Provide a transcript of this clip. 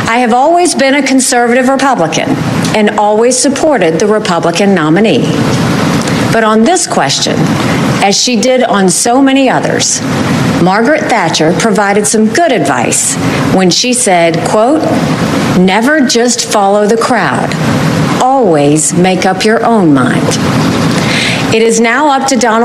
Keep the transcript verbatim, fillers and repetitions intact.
I have always been a conservative Republican and always supported the Republican nominee. But on this question, as she did on so many others, Margaret Thatcher provided some good advice when she said, quote, "Never just follow the crowd. Always make up your own mind." It is now up to Donald